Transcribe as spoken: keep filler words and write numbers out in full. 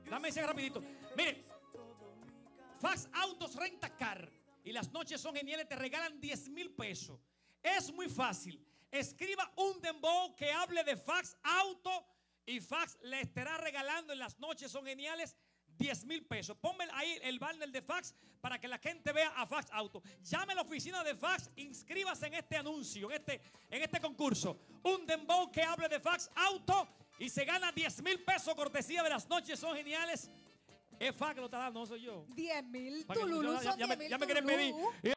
Dame ese rapidito. Mire, Fax Autos Renta Car y las noches son geniales, te regalan diez mil pesos. Es muy fácil. Escriba un dembow que hable de Fax Auto y Fax le estará regalando en las noches son geniales diez mil pesos. Ponme ahí el banner de Fax para que la gente vea a Fax Auto. Llame a la oficina de Fax, inscríbase en este anuncio, en este, en este concurso. Un dembow que hable de Fax Auto y se gana diez mil pesos cortesía de las noches son geniales. Es Fax que lo está dando, no soy yo. diez mil Para que- Tululú ya- son ya me- diez mil ya me quieren Tululú. pedir.